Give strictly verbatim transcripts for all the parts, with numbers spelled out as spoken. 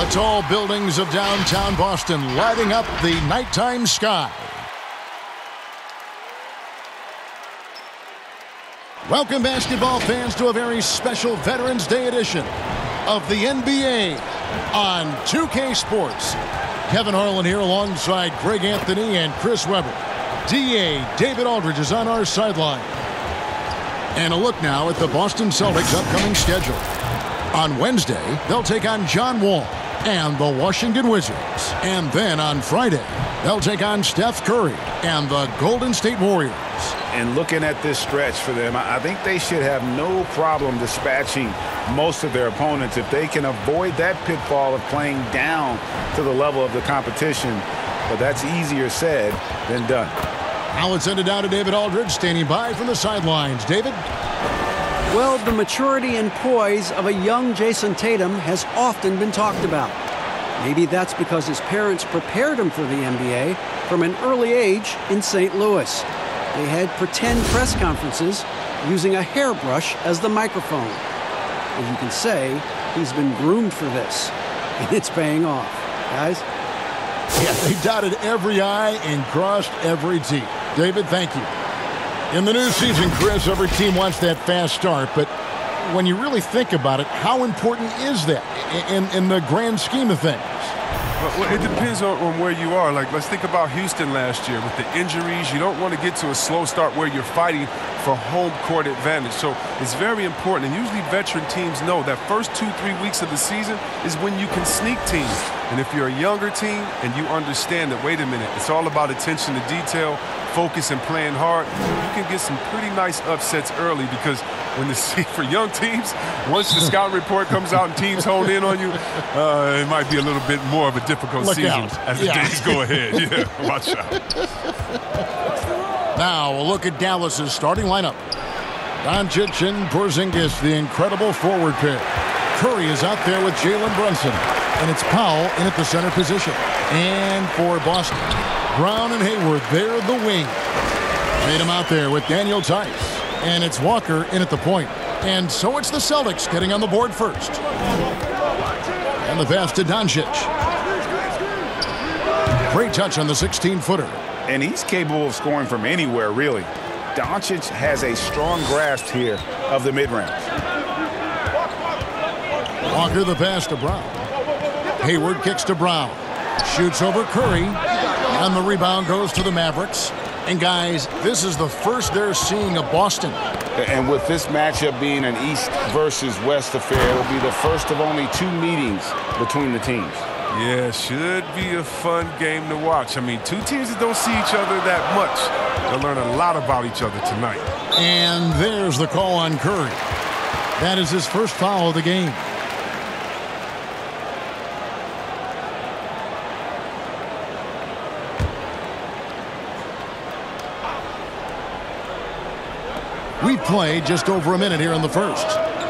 The tall buildings of downtown Boston lighting up the nighttime sky. Welcome, basketball fans, to a very special Veterans Day edition of the N B A on two K Sports. Kevin Harlan here alongside Greg Anthony and Chris Webber. D A David Aldridge is on our sideline. And a look now at the Boston Celtics' upcoming schedule. On Wednesday, they'll take on John Wall and the Washington Wizards. And then on Friday, they'll take on Steph Curry and the Golden State Warriors. And looking at this stretch for them, I think they should have no problem dispatching most of their opponents if they can avoid that pitfall of playing down to the level of the competition. But that's easier said than done. Now let's send it down to David Aldridge, standing by from the sidelines. David? Well, the maturity and poise of a young Jason Tatum has often been talked about. Maybe that's because his parents prepared him for the N B A from an early age in Saint Louis. They had pretend press conferences using a hairbrush as the microphone. As you can say, he's been groomed for this, and it's paying off. Guys? Yeah, they dotted every I and crossed every T. David, thank you. In the new season, Chris, every team wants that fast start, but when you really think about it, how important is that in, in the grand scheme of things? Well, it depends on, on where you are. Like, let's think about Houston last year with the injuries. You don't want to get to a slow start where you're fighting for home court advantage. So it's very important. And usually veteran teams know that first two, three weeks of the season is when you can sneak teams. And if you're a younger team and you understand that, wait a minute, it's all about attention to detail, focus, and playing hard, you can get some pretty nice upsets early, because when the for young teams, once the scouting report comes out and teams hone in on you, uh, it might be a little bit more of a difficult Look season out. as the Yeah. days go ahead. Yeah, watch out. Now, a look at Dallas's starting lineup. Doncic and Porzingis, the incredible forward pair. Curry is out there with Jalen Brunson, and it's Powell in at the center position. And for Boston, Brown and Hayward, they're the wing. Tatum out there with Daniel Tice, and it's Walker in at the point. And so it's the Celtics getting on the board first. And the pass to Doncic. Great touch on the sixteen-footer. And he's capable of scoring from anywhere, really. Doncic has a strong grasp here of the mid-range. Walker the pass to Brown. Hayward kicks to Brown. Shoots over Curry. And the rebound goes to the Mavericks. And guys, this is the first they're seeing of Boston. And with this matchup being an East versus West affair, it will be the first of only two meetings between the teams. Yeah, should be a fun game to watch. I mean, two teams that don't see each other that much. They'll learn a lot about each other tonight. And there's the call on Curry. That is his first foul of the game. We've played just over a minute here in the first.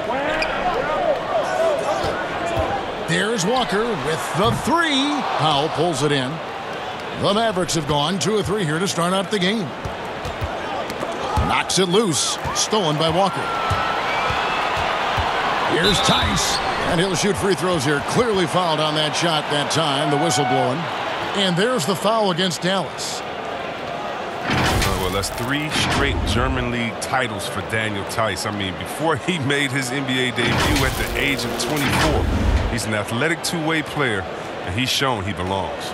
There's Walker with the three. Powell pulls it in. The Mavericks have gone two or three here to start out the game. Knocks it loose. Stolen by Walker. Here's Tice. And he'll shoot free throws here. Clearly fouled on that shot that time. The whistle blowing. And there's the foul against Dallas. Well, that's three straight German League titles for Daniel Tice. I mean, before he made his N B A debut at the age of twenty-four, he's an athletic two-way player, and he's shown he belongs.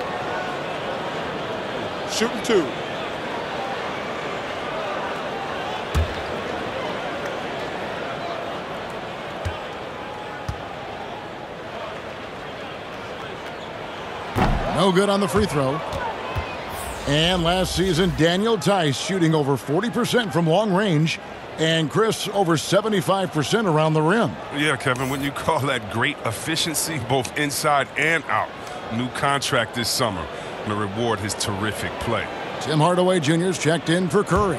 Shooting two. No good on the free throw. And last season, Daniel Tice shooting over forty percent from long range, and Chris over seventy-five percent around the rim. Yeah, Kevin, wouldn't you call that great efficiency, both inside and out? New contract this summer to reward his terrific play. Tim Hardaway Junior's checked in for Curry.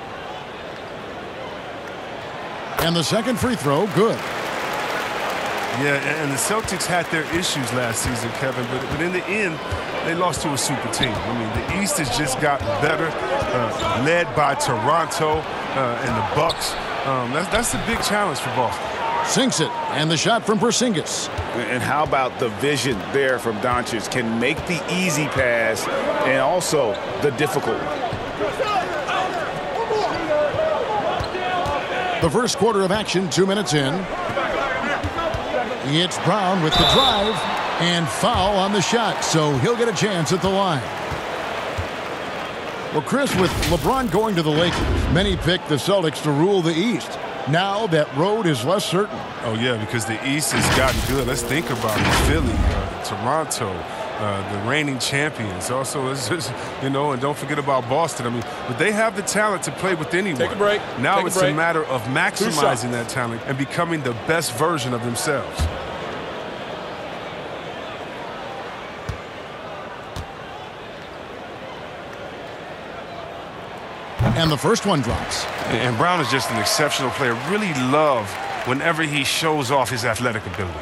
And the second free throw, good. Yeah, and the Celtics had their issues last season, Kevin, but, but in the end, they lost to a super team. I mean, the East has just gotten better, uh, led by Toronto uh, and the Bucks. Um, that's, that's a big challenge for Boston. Sinks it, and the shot from Porzingis. And how about the vision there from Doncic? Can make the easy pass and also the difficult one. The first quarter of action, two minutes in. It's Brown with the drive and foul on the shot, so he'll get a chance at the line. Well, Chris, with LeBron going to the Lakers, many picked the Celtics to rule the East. Now that road is less certain. Oh, yeah, because the East has gotten good. Let's think about it. Philly, uh, Toronto, uh, the reigning champions. Also, it's just, you know, and don't forget about Boston. I mean, but they have the talent to play with anyone. Take a break. Now Take it's a, break. a matter of maximizing that talent and becoming the best version of themselves. And the first one drops. And Brown is just an exceptional player. Really love whenever he shows off his athletic ability.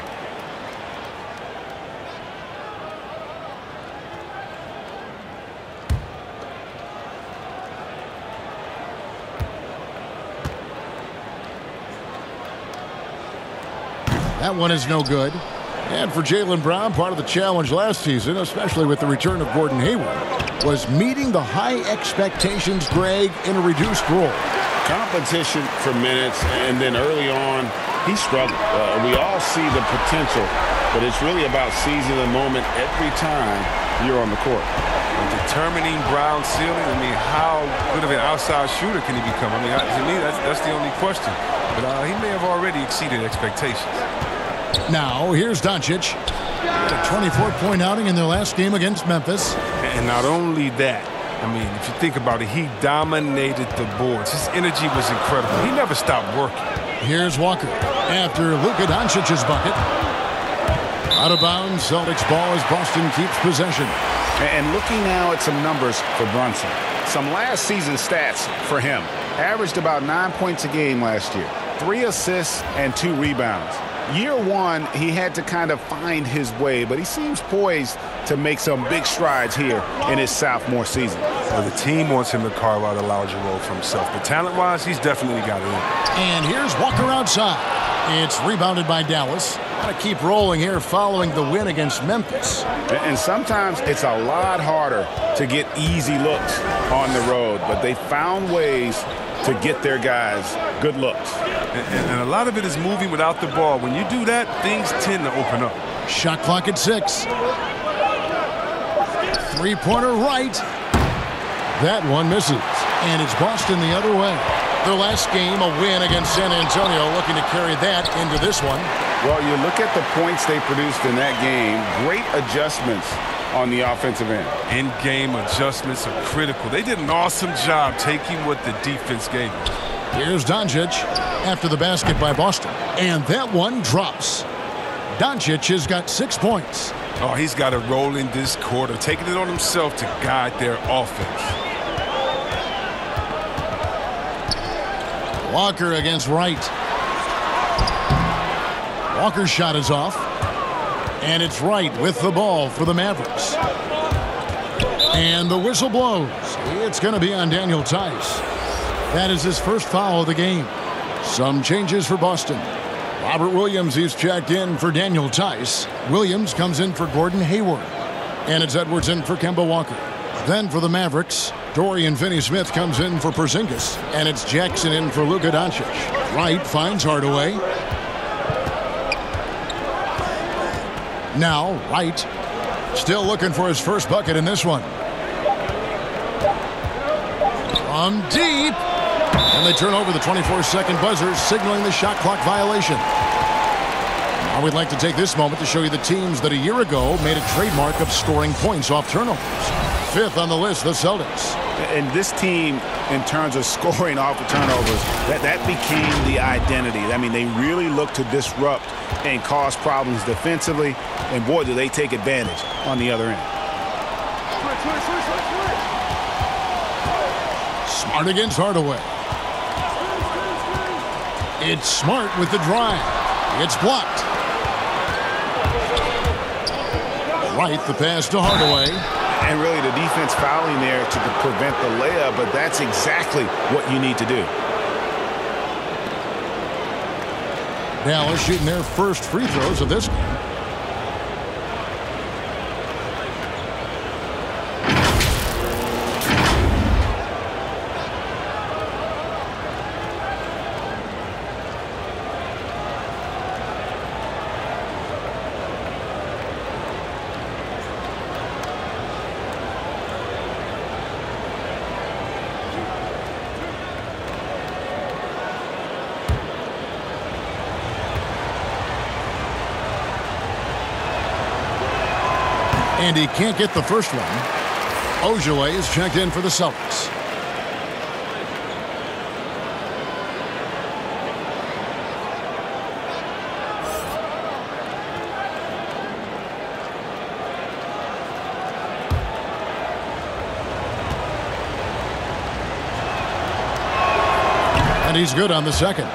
That one is no good. And for Jaylen Brown, part of the challenge last season, especially with the return of Gordon Hayward, was meeting the high expectations, Greg, in a reduced role. Competition for minutes, and then early on, he struggled. Uh, we all see the potential, but it's really about seizing the moment every time you're on the court. And determining Brown's ceiling, I mean, how good of an outside shooter can he become? I mean, to me, that's, that's the only question. But uh, he may have already exceeded expectations. Now, here's Doncic. A twenty-four point outing in their last game against Memphis. And not only that, I mean, if you think about it, he dominated the boards. His energy was incredible. He never stopped working. Here's Walker after Luka Doncic's bucket. Out of bounds, Celtics ball as Boston keeps possession. And looking now at some numbers for Brunson. Some last season stats for him. Averaged about nine points a game last year. Three assists and two rebounds. Year one, he had to kind of find his way, but he seems poised to make some big strides here in his sophomore season. Well, the team wants him to carve out a larger role for himself, but talent-wise, he's definitely got it in. And here's Walker outside. It's rebounded by Dallas. Got to keep rolling here following the win against Memphis. And sometimes it's a lot harder to get easy looks on the road, but they found ways to get their guys good looks. And, and a lot of it is moving without the ball. When you do that, things tend to open up. Shot clock at six. Three-pointer right. That one misses. And it's Boston the other way. Their last game, a win against San Antonio, looking to carry that into this one. Well, you look at the points they produced in that game. Great adjustments on the offensive end. In-game adjustments are critical. They did an awesome job taking what the defense gave them. Here's Doncic after the basket by Boston. And that one drops. Doncic has got six points. Oh, he's got to roll in this quarter, taking it on himself to guide their offense. Walker against Wright. Walker's shot is off. And it's Wright with the ball for the Mavericks. And the whistle blows. It's going to be on Daniel Theis. That is his first foul of the game. Some changes for Boston. Robert Williams is checked in for Daniel Theis. Williams comes in for Gordon Hayward. And it's Edwards in for Kemba Walker. Then for the Mavericks, Dorian Finney-Smith comes in for Porzingis. And it's Jackson in for Luka Doncic. Wright finds Hardaway. Now, Wright still looking for his first bucket in this one. From deep. And they turn over the twenty-four second buzzer, signaling the shot clock violation. Now we'd like to take this moment to show you the teams that a year ago made a trademark of scoring points off turnovers. Fifth on the list, the Celtics. And this team, in terms of scoring off the turnovers, that, that became the identity. I mean, they really look to disrupt and cause problems defensively. And boy, do they take advantage on the other end. Smart against Hardaway. It's Smart with the drive. It's blocked. Right, the pass to Hardaway. And really the defense fouling there to prevent the layup, but that's exactly what you need to do. Dallas shooting their first free throws of this game. And he can't get the first one. Ojale is checked in for the Celtics. And he's good on the second.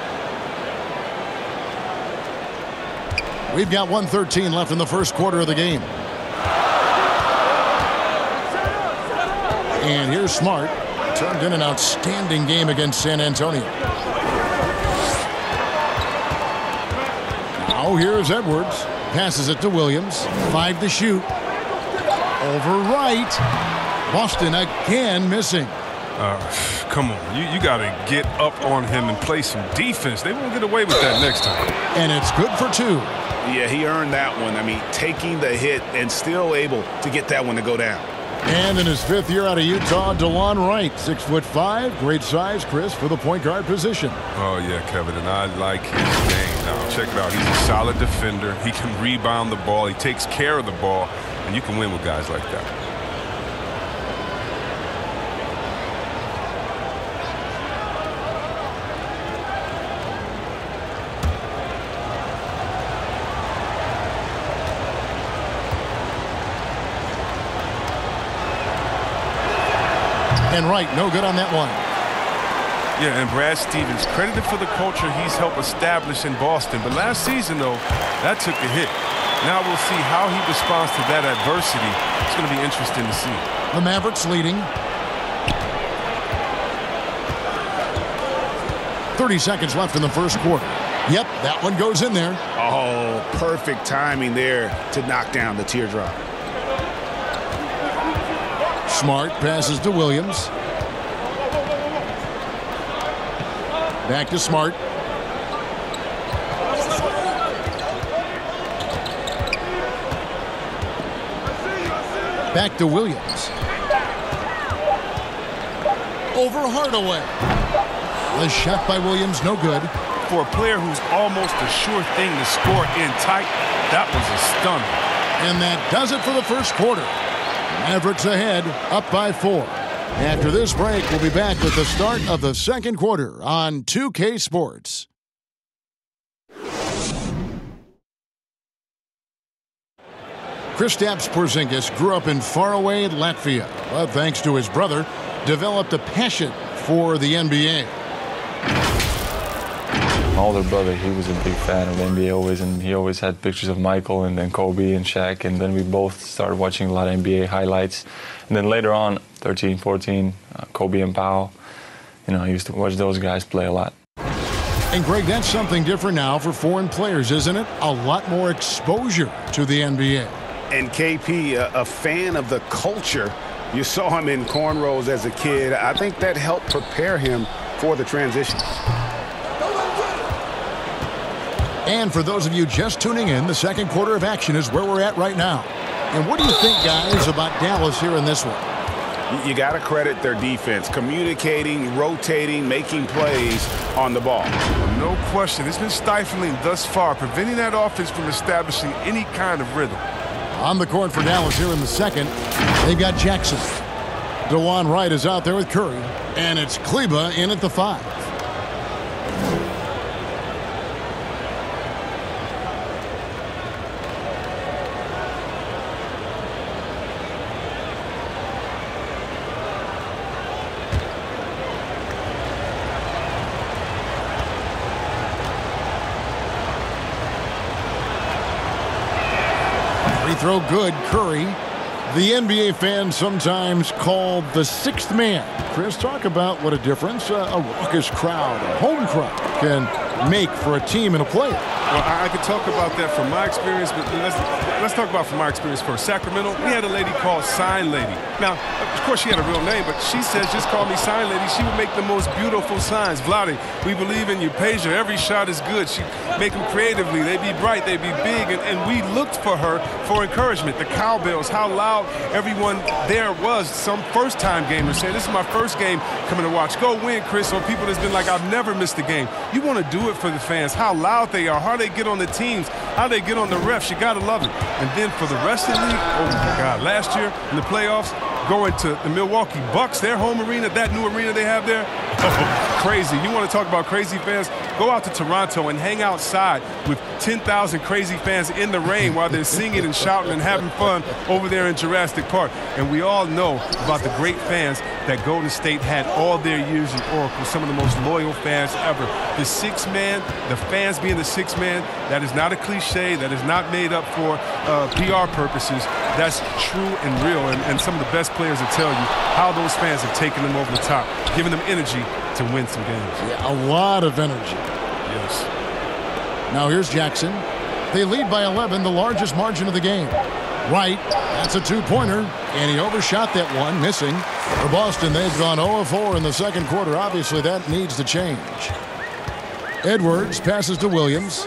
We've got one thirteen left in the first quarter of the game. And here's Smart. Turned in an outstanding game against San Antonio. Now here's Edwards. Passes it to Williams. Five to shoot. Over right. Boston again missing. Uh, come on. You, you got to get up on him and play some defense. They won't get away with that next time. And it's good for two. Yeah, he earned that one. I mean, taking the hit and still able to get that one to go down. And in his fifth year out of Utah, DeLon Wright, six foot five, great size, Chris, for the point guard position. Oh, yeah, Kevin, and I like his game. Now, check it out. He's a solid defender. He can rebound the ball. He takes care of the ball, and you can win with guys like that. And Wright, no good on that one. Yeah, and Brad Stevens, credited for the culture he's helped establish in Boston. But last season, though, that took a hit. Now we'll see how he responds to that adversity. It's going to be interesting to see. The Mavericks leading. thirty seconds left in the first quarter. Yep, that one goes in there. Oh, perfect timing there to knock down the teardrop. Smart passes to Williams. Back to Smart. Back to Williams. Over Hardaway. The shot by Williams, no good. For a player who's almost a sure thing to score in tight, that was a stunner. And that does it for the first quarter. Mavericks ahead, up by four. After this break, we'll be back with the start of the second quarter on two K Sports. Kristaps Porzingis grew up in faraway Latvia, but thanks to his brother, developed a passion for the N B A. My older brother, he was a big fan of the N B A always, and he always had pictures of Michael and then Kobe and Shaq, and then we both started watching a lot of N B A highlights. And then later on, thirteen, fourteen, uh, Kobe and Powell, you know, I used to watch those guys play a lot. And Greg, that's something different now for foreign players, isn't it? A lot more exposure to the N B A. And K P, a, a fan of the culture. You saw him in cornrows as a kid. I think that helped prepare him for the transition. And for those of you just tuning in, the second quarter of action is where we're at right now. And what do you think, guys, about Dallas here in this one? You, you got to credit their defense, communicating, rotating, making plays on the ball. No question. It's been stifling thus far, preventing that offense from establishing any kind of rhythm. On the court for Dallas here in the second, they've got Jackson. DeLon Wright is out there with Curry. And it's Kleber in at the five. throw good. Curry. The N B A fans sometimes called the sixth man. Chris, talk about what a difference uh, a raucous crowd, a home crowd, can make for a team and a player. Well, I, I could talk about that from my experience, but let's, let's talk about from my experience first. Sacramento, we had a lady called Sign Lady. Now, of course, she had a real name, but she says, just call me Sign Lady. She would make the most beautiful signs. Vlade, we believe in you. Peja, every shot is good. She make them creatively. They be bright, they be big, and, and we looked for her for encouragement. The cowbells, how loud everyone there was. Some first-time gamers saying, this is my first game coming to watch. Go win, Chris. Or people that's been like, I've never missed a game. You want to do it for the fans, how loud they are, how they get on the teams, how they get on the refs. You got to love it. And then for the rest of the league, oh, my God. Last year in the playoffs, going to the Milwaukee Bucks, their home arena, that new arena they have there, oh, crazy. You want to talk about crazy fans? Go out to Toronto and hang outside with ten thousand crazy fans in the rain while they're singing and shouting and having fun over there in Jurassic Park. And we all know about the great fans that Golden State had all their years in Oracle, some of the most loyal fans ever. The six man, the fans being the six man, that is not a cliche, that is not made up for uh, P R purposes. That's true and real, and, and some of the best players will tell you how those fans have taken them over the top, giving them energy to win some games. Yeah, a lot of energy. Yes. Now here's Jackson. They lead by eleven, the largest margin of the game. Right, that's a two-pointer, and he overshot that one, missing. For Boston, they've gone zero of four in the second quarter. Obviously, that needs to change. Edwards passes to Williams.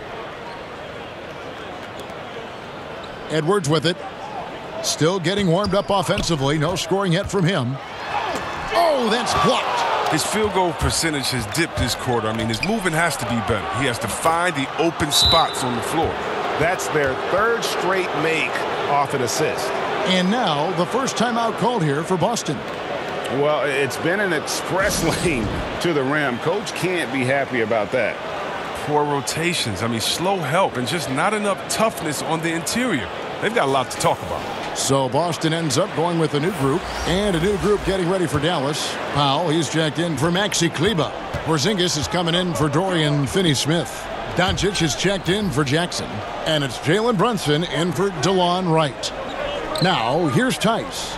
Edwards with it. Still getting warmed up offensively. No scoring yet from him. Oh, that's blocked. His field goal percentage has dipped this quarter. I mean, his movement has to be better. He has to find the open spots on the floor. That's their third straight make off an assist. And now the first timeout called here for Boston. Well, it's been an express lane to the rim. Coach can't be happy about that. Poor rotations. I mean, slow help and just not enough toughness on the interior. They've got a lot to talk about. So Boston ends up going with a new group, and a new group getting ready for Dallas. Powell, he's checked in for Maxi Kleber. Porzingis is coming in for Dorian Finney-Smith. Doncic is checked in for Jackson, and it's Jalen Brunson in for DeLon Wright. Now, here's Tice.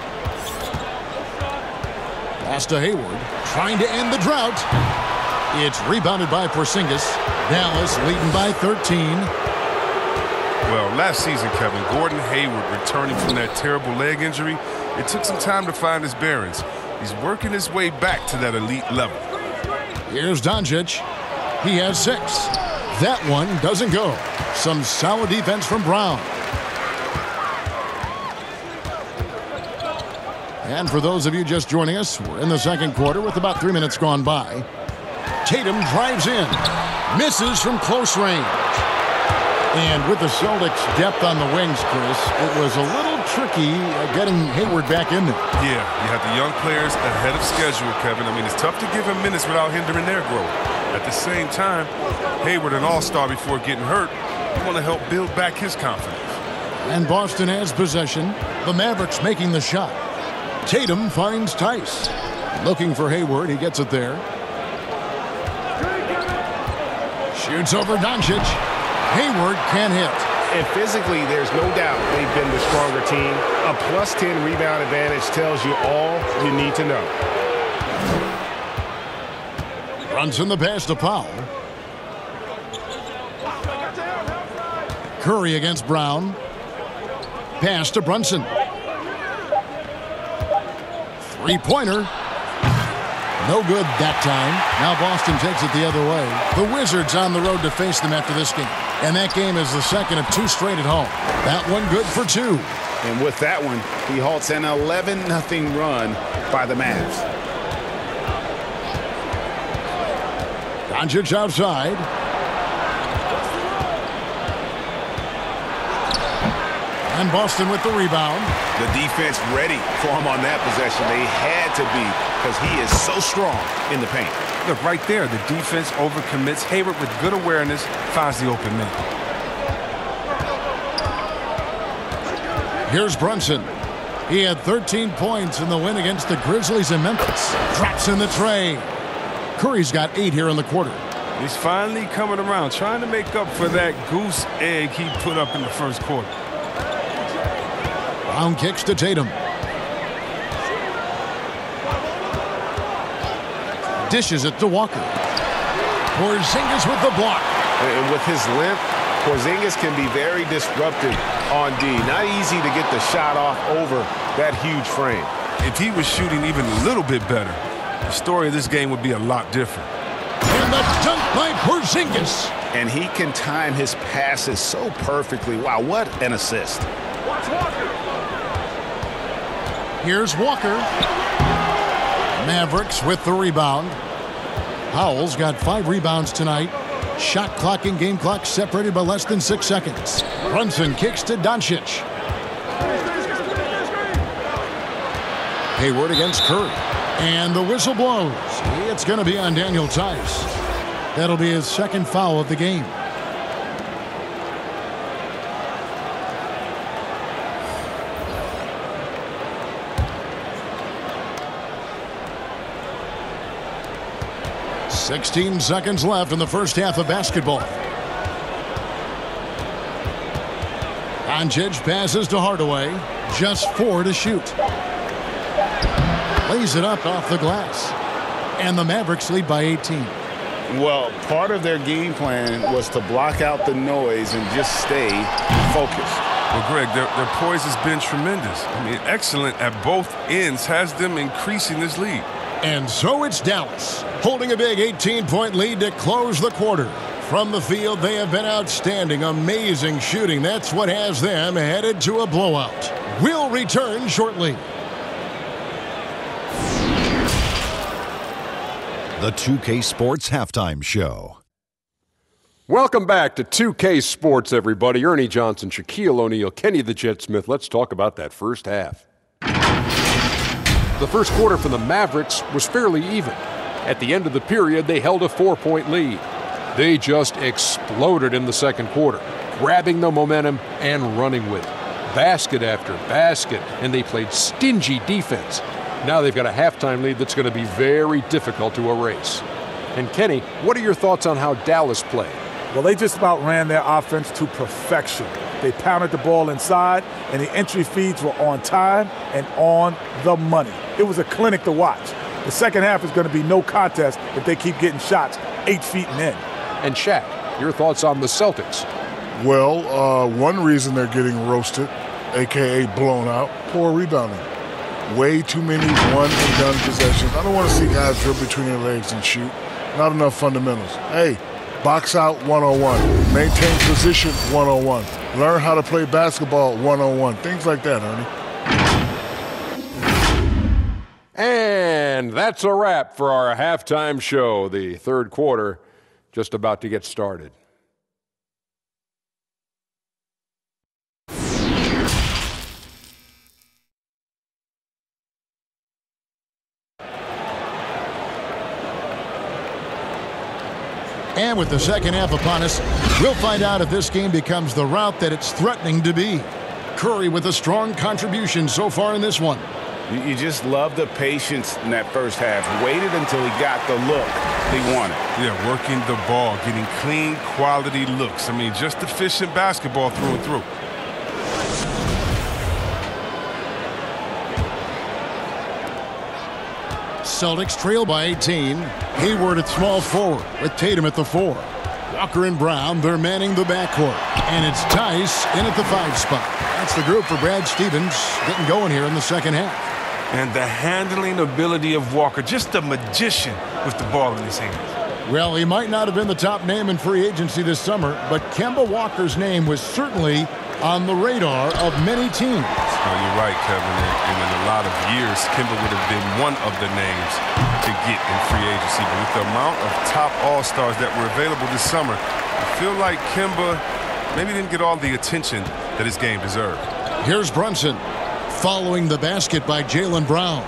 Pass to Hayward, trying to end the drought. It's rebounded by Porzingis. Dallas leading by thirteen. Well, last season, Kevin, Gordon Hayward returning from that terrible leg injury, it took some time to find his bearings. He's working his way back to that elite level. Here's Doncic. He has six. That one doesn't go. Some solid defense from Brown. And for those of you just joining us, we're in the second quarter with about three minutes gone by. Tatum drives in. Misses from close range. And with the Celtics' depth on the wings, Chris, it was a little tricky uh, getting Hayward back in there. Yeah, you have the young players ahead of schedule, Kevin. I mean, it's tough to give him minutes without hindering their growth. At the same time, Hayward, an all-star before getting hurt, you want to help build back his confidence. And Boston has possession. The Mavericks making the shot. Tatum finds Tice. Looking for Hayward. He gets it there. Shoots over Doncic. Hayward can't hit. And physically, there's no doubt they've been the stronger team. A plus ten rebound advantage tells you all you need to know. Brunson the pass to Powell. Curry against Brown. Pass to Brunson. Three-pointer. No good that time. Now Boston takes it the other way. The Wizards on the road to face them after this game. And that game is the second of two straight at home. That one good for two. And with that one, he halts an eleven nothing run by the Mavs. Doncic outside. And Boston with the rebound. The defense ready for him on that possession. They had to be because he is so strong in the paint. Look, right there, the defense overcommits. Hayward with good awareness finds the open man. Here's Brunson. He had thirteen points in the win against the Grizzlies in Memphis. Drops in the tray. Curry's got eight here in the quarter. He's finally coming around, trying to make up for that goose egg he put up in the first quarter. Brown kicks to Tatum. Dishes it to Walker. Porzingis with the block. And with his length, Porzingis can be very disruptive on D. Not easy to get the shot off over that huge frame. If he was shooting even a little bit better, the story of this game would be a lot different. And the dunk by Porzingis. And he can time his passes so perfectly. Wow, what an assist. Watch Walker. Here's Walker. Mavericks with the rebound. Howell's got five rebounds tonight. Shot clock and game clock separated by less than six seconds. Brunson kicks to Doncic. Hayward against Curry. And the whistle blows. It's going to be on Daniel Tice. That'll be his second foul of the game. sixteen seconds left in the first half of basketball. Doncic passes to Hardaway. Just four to shoot. Lays it up off the glass. And the Mavericks lead by eighteen. Well, part of their game plan was to block out the noise and just stay focused. Well, Greg, their, their poise has been tremendous. I mean, excellent at both ends, has them increasing this lead. And so it's Dallas, holding a big eighteen-point lead to close the quarter. From the field, they have been outstanding, amazing shooting. That's what has them headed to a blowout. We'll return shortly. The two K Sports Halftime Show. Welcome back to two K Sports, everybody. Ernie Johnson, Shaquille O'Neal, Kenny the Jet Smith. Let's talk about that first half. The first quarter for the Mavericks was fairly even. At the end of the period, they held a four-point lead. They just exploded in the second quarter, grabbing the momentum and running with it. Basket after basket, and they played stingy defense. Now they've got a halftime lead that's going to be very difficult to erase. And Kenny, what are your thoughts on how Dallas played? Well, they just about ran their offense to perfection. They pounded the ball inside, and the entry feeds were on time and on the money. It was a clinic to watch. The second half is going to be no contest if they keep getting shots eight feet and in. And Shaq, your thoughts on the Celtics? Well, uh, one reason they're getting roasted, a k a blown out, poor rebounding. Way too many one-and-done possessions. I don't want to see guys dribble between their legs and shoot. Not enough fundamentals. Hey, box out one oh one. Maintain position one oh one. Learn how to play basketball one oh one. Things like that, Ernie. And that's a wrap for our halftime show. The third quarter just about to get started. And with the second half upon us, we'll find out if this game becomes the rout that it's threatening to be. Curry with a strong contribution so far in this one. You just love the patience in that first half. Waited until he got the look he wanted. Yeah, working the ball, getting clean, quality looks. I mean, just efficient basketball through and through. Celtics trail by eighteen. Hayward at small forward with Tatum at the four. Walker and Brown, they're manning the backcourt. And it's Tice in at the five spot. That's the group for Brad Stevens getting going here in the second half. And the handling ability of Walker, just a magician with the ball in his hands. Well, he might not have been the top name in free agency this summer, but Kemba Walker's name was certainly on the radar of many teams. Oh, you're right, Kevin. And in a lot of years, Kemba would have been one of the names to get in free agency. But with the amount of top all-stars that were available this summer, I feel like Kemba maybe didn't get all the attention that his game deserved. Here's Brunson following the basket by Jaylen Brown.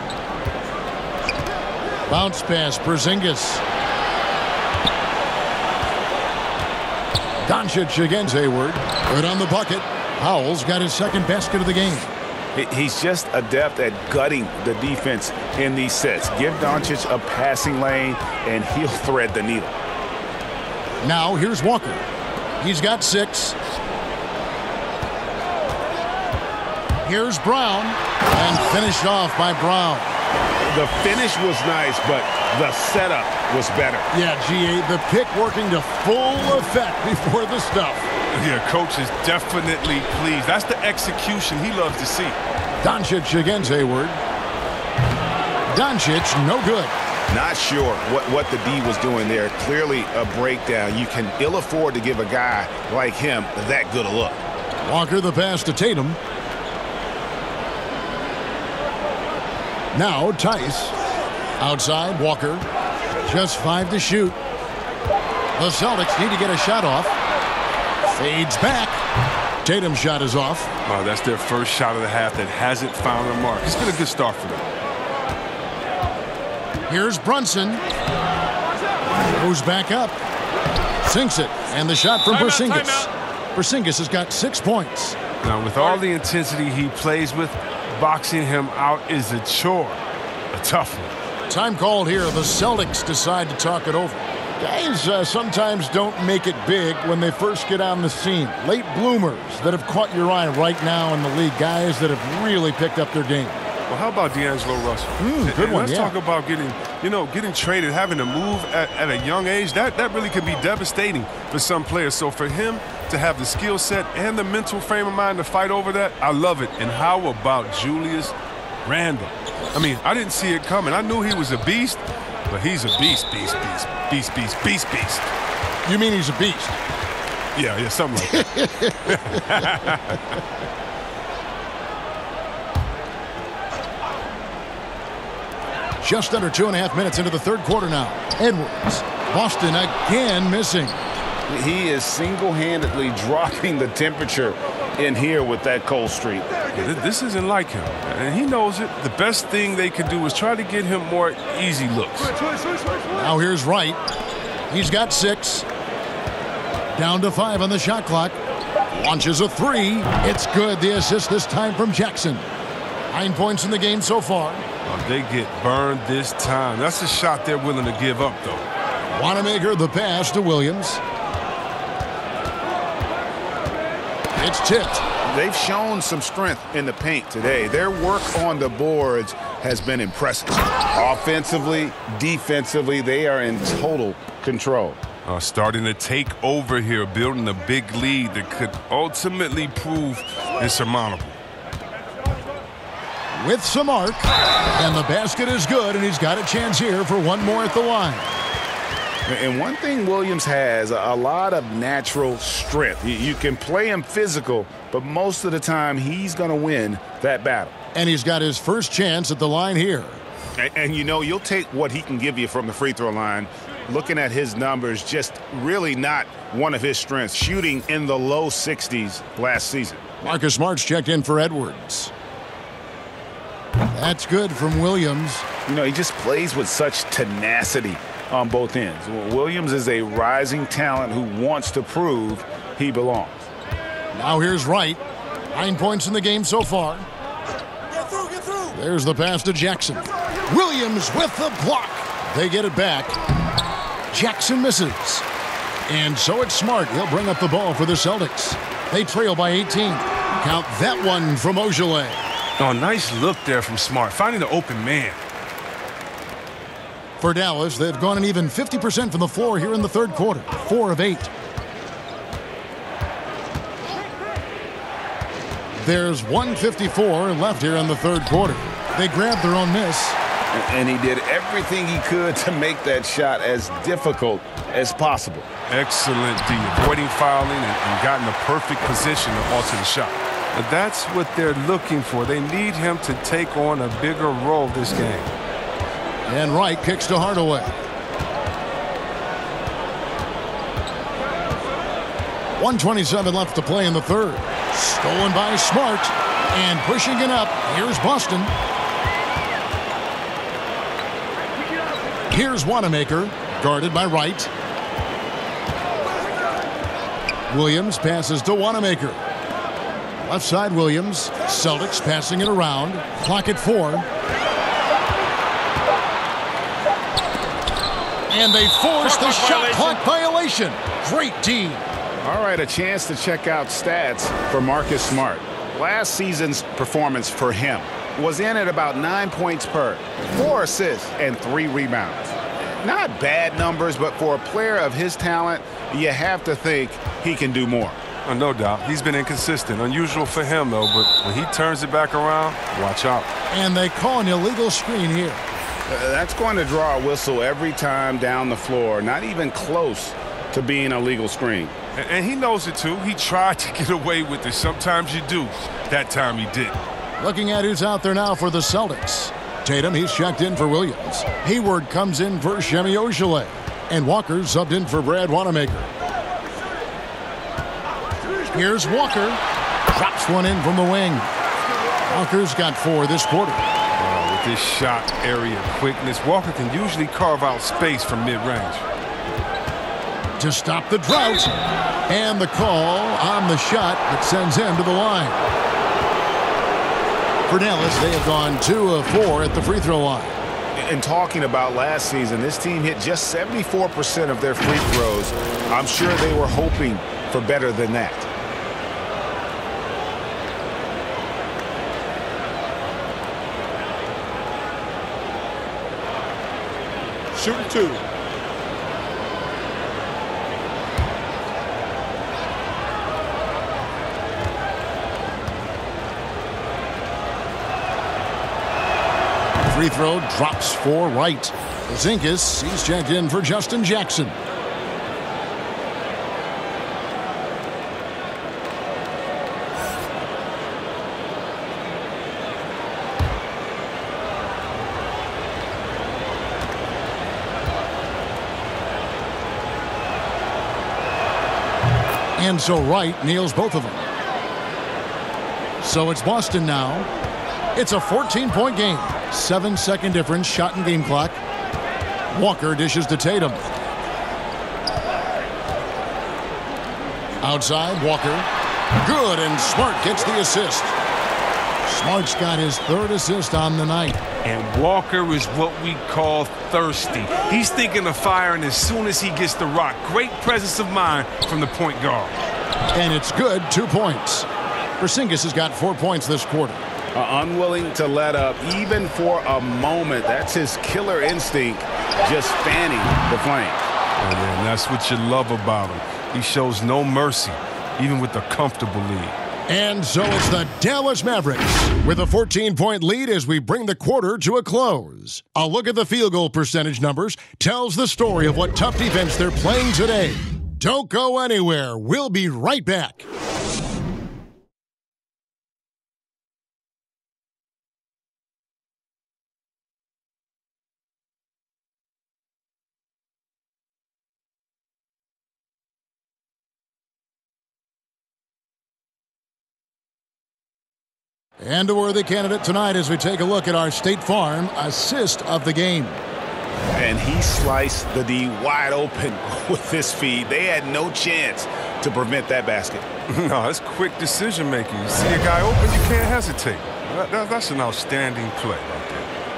Bounce pass, Porzingis. Doncic against Hayward. Right on the bucket. Howell's got his second basket of the game. He's just adept at gutting the defense in these sets. Give Doncic a passing lane, and he'll thread the needle. Now here's Walker. He's got six. Here's Brown, and finished off by Brown. The finish was nice, but the setup was better. Yeah, G A, the pick working to full effect before the stuff. Yeah, coach is definitely pleased. That's the execution he loves to see. Doncic against Hayward. Doncic, no good. Not sure what, what the D was doing there. Clearly a breakdown. You can ill afford to give a guy like him that good a look. Walker the pass to Tatum. Now Tice. Outside, Walker. Just five to shoot. The Celtics need to get a shot off. Fades back. Tatum's shot is off. Wow, that's their first shot of the half that hasn't found a mark. It's been a good start for them. Here's Brunson. Goes back up. Sinks it. And the shot from Porzingis. Porzingis has got six points. Now, with all the intensity he plays with, boxing him out is a chore. A tough one. Time called here. The Celtics decide to talk it over. Guys uh, sometimes don't make it big when they first get on the scene. Late bloomers that have caught your eye right now in the league. Guys that have really picked up their game. Well, how about D'Angelo Russell? Mm, good and one, let's yeah. talk about getting, you know, getting traded, having to move at, at a young age. That, that really could be devastating for some players. So for him to have the skill set and the mental frame of mind to fight over that, I love it. And how about Julius Randle? I mean, I didn't see it coming. I knew he was a beast, but he's a beast, beast, beast, beast, beast, beast, beast. You mean he's a beast? Yeah, yeah, something like that. Just under two and a half minutes into the third quarter now. Edwards. Boston again missing. He is single-handedly dropping the temperature in here with that cold streak. This isn't like him, and he knows it. The best thing they can do is try to get him more easy looks. Now here's Wright. He's got six. Down to five on the shot clock. Launches a three. It's good. The assist this time from Jackson. Nine points in the game so far. Oh, they get burned this time. That's a shot they're willing to give up, though. Wanamaker the pass to Williams. It's tipped. They've shown some strength in the paint today. Their work on the boards has been impressive. Offensively, defensively, they are in total control. Uh, starting to take over here, building a big lead that could ultimately prove insurmountable. With some arc, and the basket is good, and he's got a chance here for one more at the line. And one thing Williams has, a lot of natural strength. You can play him physical, but most of the time he's going to win that battle. And he's got his first chance at the line here. And, and you know, you'll take what he can give you from the free throw line. Looking at his numbers, just really not one of his strengths. Shooting in the low sixties last season. Marcus Smart's checked in for Edwards. That's good from Williams. You know, he just plays with such tenacity on both ends. Williams is a rising talent who wants to prove he belongs. Now here's Wright. Nine points in the game so far. Get through, get through. There's the pass to Jackson. Williams with the block. They get it back. Jackson misses. And so it's Smart. He'll bring up the ball for the Celtics. They trail by eighteen. Count that one from Ojeleye. Oh, nice look there from Smart, finding the open man. For Dallas, they've gone an even fifty percent from the floor here in the third quarter. Four of eight. There's one fifty-four left here in the third quarter. They grabbed their own miss. And he did everything he could to make that shot as difficult as possible. Excellent D, avoiding fouling and, and got in the perfect position to alter the shot. But that's what they're looking for. They need him to take on a bigger role this game. And Wright kicks to Hardaway. one twenty-seven left to play in the third. Stolen by Smart. And pushing it up, here's Boston. Here's Wanamaker, guarded by Wright. Williams passes to Wanamaker. Left side Williams. Celtics passing it around. Clock at four. And they force the shot clock violation. Great team. All right, a chance to check out stats for Marcus Smart. Last season's performance for him was in at about nine points per, four assists, and three rebounds. Not bad numbers, but for a player of his talent, you have to think he can do more. Oh, no doubt. He's been inconsistent. Unusual for him, though, but when he turns it back around, watch out. And they call an illegal screen here. Uh, that's going to draw a whistle every time down the floor. Not even close to being a legal screen. And, and he knows it, too. He tried to get away with it. Sometimes you do. That time he did. Looking at who's out there now for the Celtics. Tatum, he's checked in for Williams. Hayward comes in for Semi Ojeleye. And Walker subbed in for Brad Wanamaker. Here's Walker. Drops one in from the wing. Walker's got four this quarter. Uh, with this shot area quickness, Walker can usually carve out space from mid-range. To stop the drought. And the call on the shot that sends him to the line. For Dallas, they have gone two of four at the free throw line. And talking about last season, this team hit just seventy-four percent of their free throws. I'm sure they were hoping for better than that. Shooting two. Free throw drops for Wright. Porzingis, he's checked in for Justin Jackson. And so Wright nails both of them. So it's Boston now. It's a fourteen point game. Seven second difference, shot and game clock. Walker dishes to Tatum. Outside, Walker. Good, and Smart gets the assist. Smart's got his third assist on the night. And Walker is what we call thirsty. He's thinking of firing as soon as he gets the rock. Great presence of mind from the point guard. And it's good, two points. Porzingis has got four points this quarter. Uh, unwilling to let up even for a moment. That's his killer instinct, just fanning the flames. Oh, yeah, and that's what you love about him. He shows no mercy, even with a comfortable lead. And so it's the Dallas Mavericks with a fourteen point lead as we bring the quarter to a close. A look at the field goal percentage numbers tells the story of what tough defense they're playing today. Don't go anywhere. We'll be right back. And a worthy candidate tonight as we take a look at our State Farm assist of the game. And he sliced the D wide open with his feed. They had no chance to prevent that basket. No, that's quick decision making. You see a guy open, you can't hesitate. That, that, that's an outstanding play right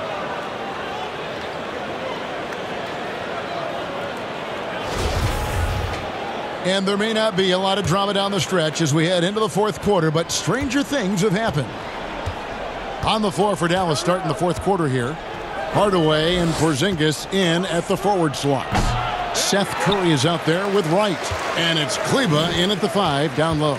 there. And there may not be a lot of drama down the stretch as we head into the fourth quarter, but stranger things have happened. On the floor for Dallas starting the fourth quarter here. Hardaway and Porzingis in at the forward slots. Seth Curry is out there with Wright. And it's Kleba in at the five down low.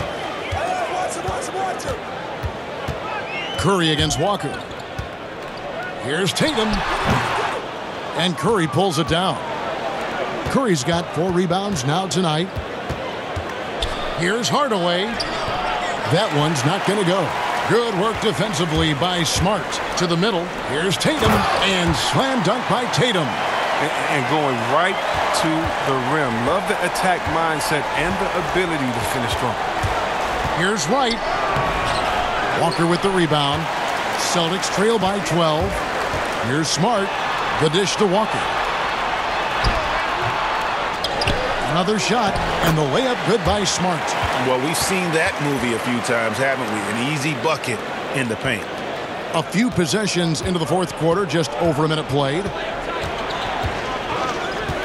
Curry against Walker. Here's Tatum. And Curry pulls it down. Curry's got four rebounds now tonight. Here's Hardaway. That one's not going to go. Good work defensively by Smart. To the middle. Here's Tatum. And slam dunk by Tatum. And, and going right to the rim. Love the attack mindset and the ability to finish strong. Here's Wright. Walker with the rebound. Celtics trail by twelve. Here's Smart. The dish to Walker. Another shot, and the layup good by Smart. Well, we've seen that movie a few times, haven't we? An easy bucket in the paint. A few possessions into the fourth quarter, just over a minute played.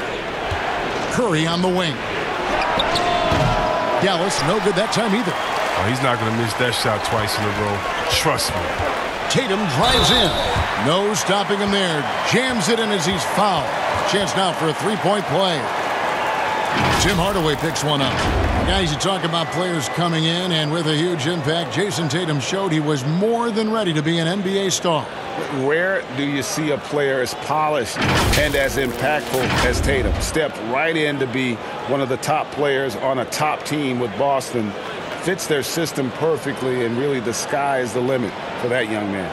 Curry on the wing. Dallas, no good that time either. Oh, he's not going to miss that shot twice in a row. Trust me. Tatum drives in. No stopping him there. Jams it in as he's fouled. Chance now for a three-point play. Tim Hardaway picks one up. Guys, you talk about players coming in and with a huge impact. Jason Tatum showed he was more than ready to be an N B A star. Rare do you see a player as polished and as impactful as Tatum. Stepped right in to be one of the top players on a top team with Boston. Fits their system perfectly, and really the sky is the limit for that young man.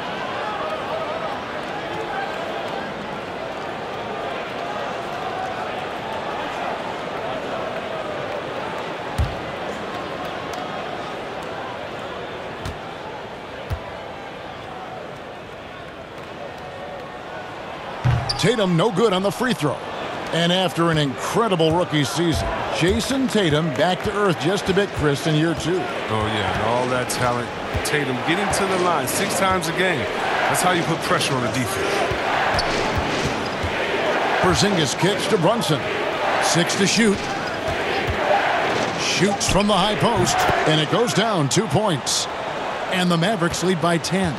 Tatum no good on the free throw. And after an incredible rookie season, Jason Tatum back to earth just a bit, Chris, in year two. Oh, yeah, and all that talent. Tatum getting to the line six times a game. That's how you put pressure on the defense. Porzingis kicks to Brunson. Six to shoot. Shoots from the high post, and it goes down two points. And the Mavericks lead by ten.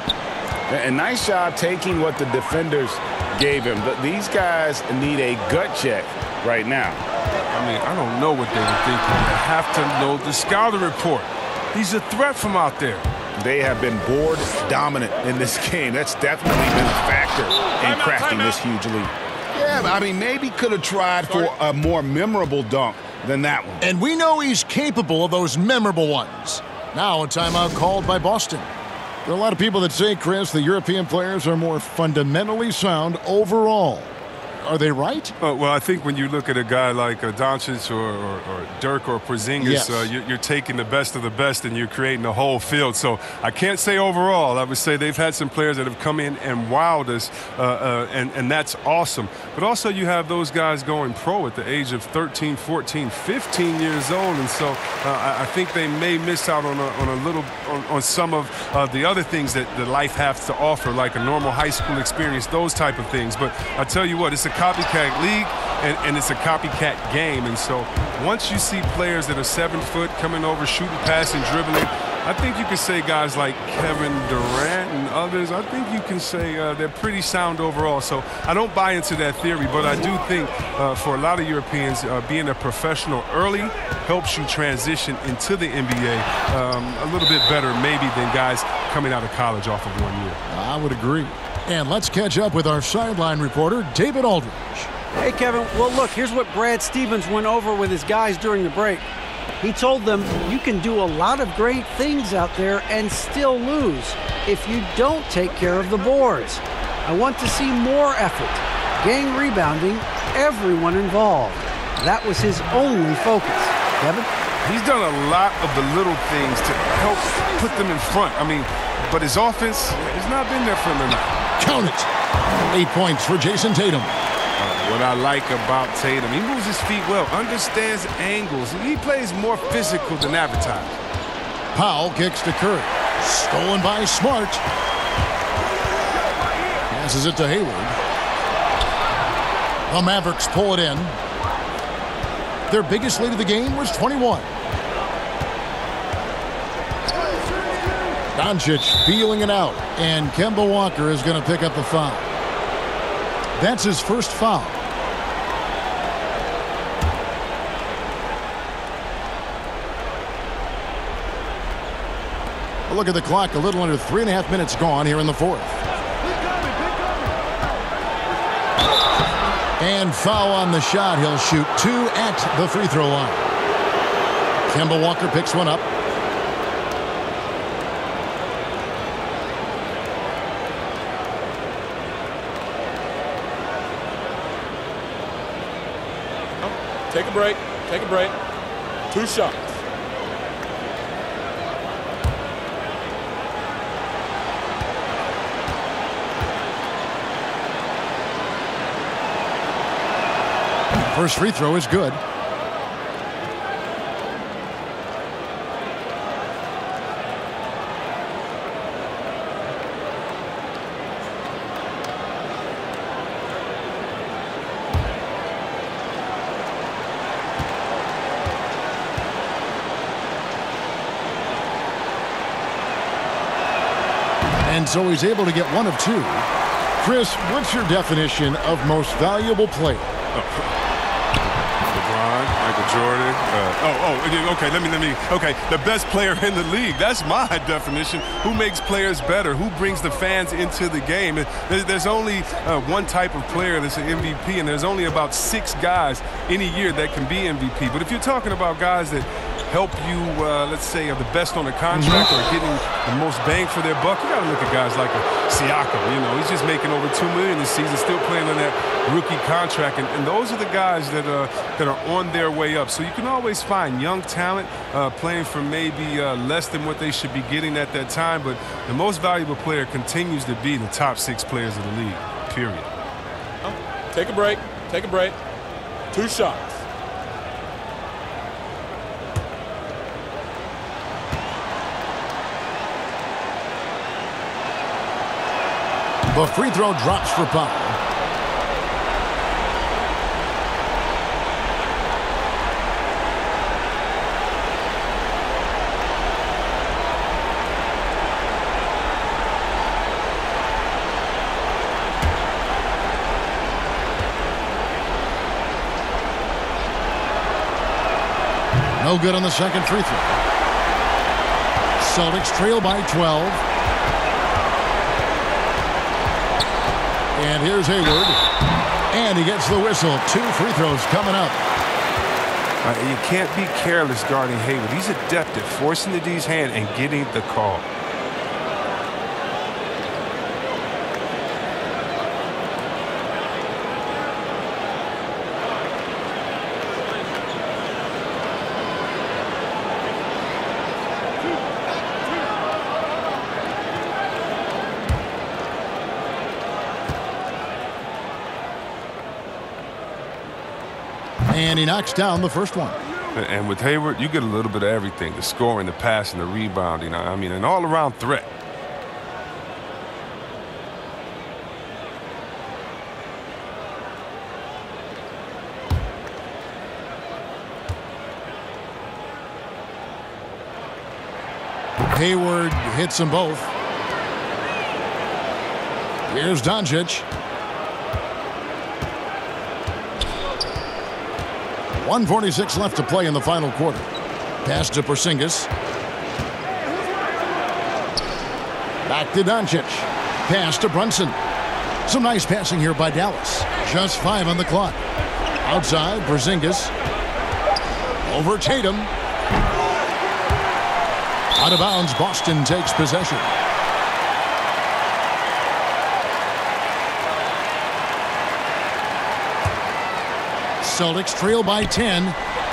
A nice job taking what the defenders gave him. But these guys need a gut check right now. I mean, I don't know what they were thinking. You have to know the scouting report. He's a threat from out there. They have been board dominant in this game. That's definitely been a factor in crafting this huge lead. Yeah, but I mean, maybe could have tried for a more memorable dunk than that one. And we know he's capable of those memorable ones. Now a timeout called by Boston. There are a lot of people that say, Chris, the European players are more fundamentally sound overall. Are they right? Uh, well, I think when you look at a guy like uh, Doncic or, or, or Dirk or Porzingis, yes. uh, you're, you're taking the best of the best and you're creating a whole field. So I can't say overall. I would say they've had some players that have come in and wowed us, uh, uh, and, and that's awesome. But also you have those guys going pro at the age of thirteen, fourteen, fifteen years old, and so uh, I, I think they may miss out on a, on a little on, on some of uh, the other things that, that life has to offer, like a normal high school experience, those type of things. But I tell you what, it's a copycat league, and, and it's a copycat game. And so once you see players that are seven foot coming over, shooting, passing, dribbling, I think you can say guys like Kevin Durant and others, I think you can say uh, they're pretty sound overall. So I don't buy into that theory, but I do think uh, for a lot of Europeans, uh, being a professional early helps you transition into the N B A um, a little bit better maybe than guys coming out of college off of one year. I would agree. And let's catch up with our sideline reporter, David Aldridge. Hey, Kevin. Well, look, here's what Brad Stevens went over with his guys during the break. He told them you can do a lot of great things out there and still lose if you don't take care of the boards. I want to see more effort, gang rebounding, everyone involved. That was his only focus. Kevin? He's done a lot of the little things to help put them in front. I mean, but his offense has not been there for him enough. Count it. Eight points for Jason Tatum. Uh, what I like about Tatum, he moves his feet well, understands angles. He plays more physical than advertised. Powell kicks to Curry. Stolen by Smart. Passes it to Hayward. The Mavericks pull it in. Their biggest lead of the game was twenty-one. Doncic feeling it out, and Kemba Walker is going to pick up the foul. That's his first foul. A look at the clock, a little under three and a half minutes gone here in the fourth. And foul on the shot. He'll shoot two at the free throw line. Kemba Walker picks one up. Take a break. Take a break. Two shots. First free throw is good. And so he's able to get one of two. Chris, what's your definition of most valuable player? LeBron, Michael Jordan. Uh, oh, oh, okay. Let me, let me. Okay, the best player in the league. That's my definition. Who makes players better? Who brings the fans into the game? There's only uh, one type of player that's an M V P, and there's only about six guys in a year that can be M V P. But if you're talking about guys that help you, uh, let's say, are the best on the contract or getting the most bang for their buck, you got to look at guys like a Siakam. You know, he's just making over two million dollars this season, still playing on that rookie contract, and, and those are the guys that are that are on their way up. So you can always find young talent uh, playing for maybe uh, less than what they should be getting at that time, but the most valuable player continues to be the top six players of the league, period. Take a break. Take a break. Two shots. The free throw drops for Powell. No good on the second free throw. Celtics trail by twelve. And here's Hayward. And he gets the whistle. Two free throws coming up. Uh, you can't be careless guarding Hayward. He's adept at forcing the D's hand and getting the call. And he knocks down the first one. And with Hayward, you get a little bit of everything. The scoring, the passing, the rebounding. I mean, an all-around threat. Hayward hits them both. Here's Doncic. one forty-six left to play in the final quarter. Pass to Porzingis. Back to Doncic. Pass to Brunson. Some nice passing here by Dallas. Just five on the clock. Outside, Porzingis. Over Tatum. Out of bounds, Boston takes possession. Celtics trail by ten.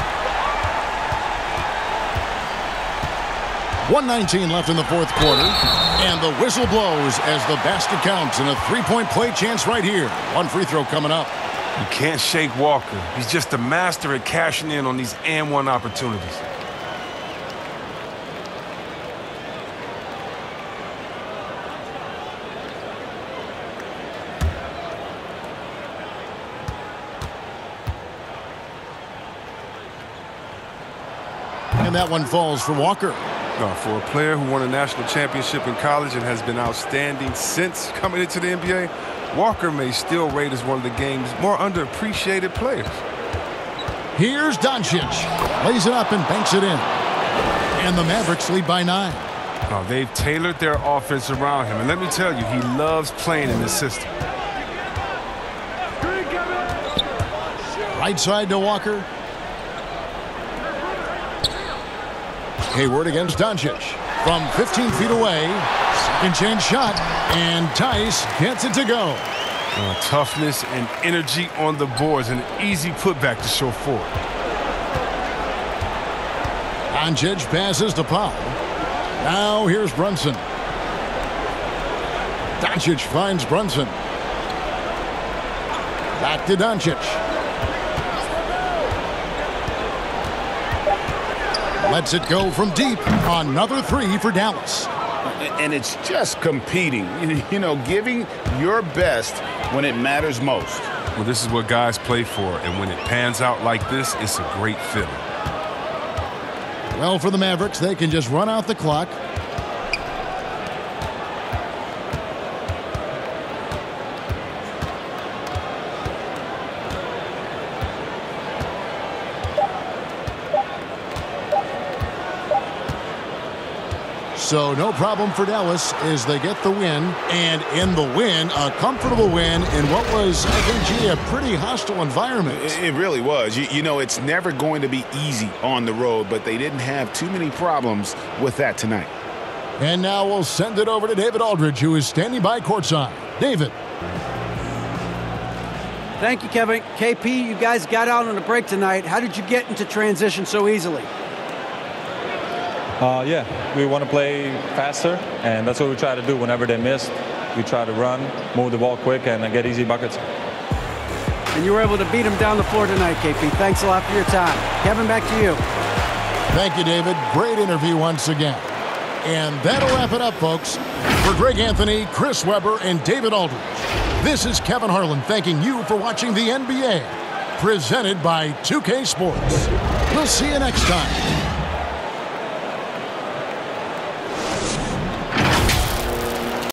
one nineteen left in the fourth quarter. And the whistle blows as the basket counts and a three-point play chance right here. One free throw coming up. You can't shake Walker. He's just a master at cashing in on these and one opportunities. And that one falls for Walker. No, for a player who won a national championship in college and has been outstanding since coming into the N B A, Walker may still rate as one of the game's more underappreciated players. Here's Doncic. Lays it up and banks it in. And the Mavericks lead by nine. Oh, they've tailored their offense around him. And let me tell you, he loves playing in this system. Right side to Walker. Hayward against Doncic from fifteen feet away. Second chance shot, and Tice gets it to go. Uh, toughness and energy on the boards, and an easy putback to show forward. Doncic passes to Powell. Now here's Brunson. Doncic finds Brunson. Back to Doncic. Lets it go from deep. Another three for Dallas. And it's just competing, you know, giving your best when it matters most. Well, this is what guys play for, and when it pans out like this, it's a great feeling. Well, for the Mavericks, they can just run out the clock. So no problem for Dallas as they get the win. And in the win, a comfortable win in what was, I think, gee, a pretty hostile environment. It really was. You, you know, it's never going to be easy on the road, but they didn't have too many problems with that tonight. And now we'll send it over to David Aldridge, who is standing by courtside. David. Thank you, Kevin. K P, you guys got out on a break tonight. How did you get into transition so easily? Uh, yeah, we want to play faster, and that's what we try to do whenever they miss. We try to run, move the ball quick, and get easy buckets. And you were able to beat them down the floor tonight, K P. Thanks a lot for your time. Kevin, back to you. Thank you, David. Great interview once again. And that'll wrap it up, folks. For Greg Anthony, Chris Webber, and David Aldridge, this is Kevin Harlan thanking you for watching the N B A, presented by two K Sports. We'll see you next time.